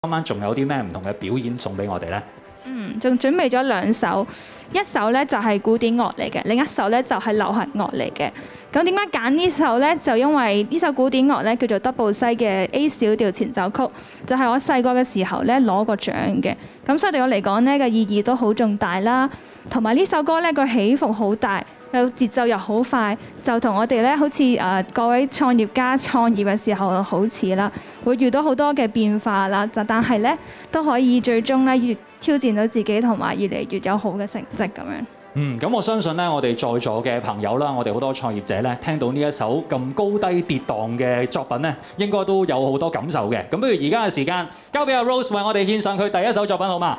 今晚仲有啲咩唔同嘅表演送俾我哋咧？ 仲準備咗2首，一首咧就係古典樂嚟嘅，另一首咧就係流行樂嚟嘅。咁點解揀呢首咧？就因為呢首古典樂咧叫做德布西嘅 A 小調前奏曲，就係我細個嘅時候咧攞過獎嘅。咁所以對我嚟講呢個意義都好重大啦。同埋呢首歌咧個起伏好大，有節奏又好快，就同我哋咧好似各位創業家創業嘅時候好似啦，會遇到好多嘅變化啦。但係咧都可以最終咧越挑戰到自己，同埋越嚟越有好嘅成績咁樣。 咁我相信咧，我哋在座嘅朋友啦，我哋好多創業者咧，聽到呢一首咁高低跌宕嘅作品咧，應該都有好多感受嘅。咁不如而家嘅時間，交俾阿 Rose 為我哋獻上佢第一首作品，好嗎？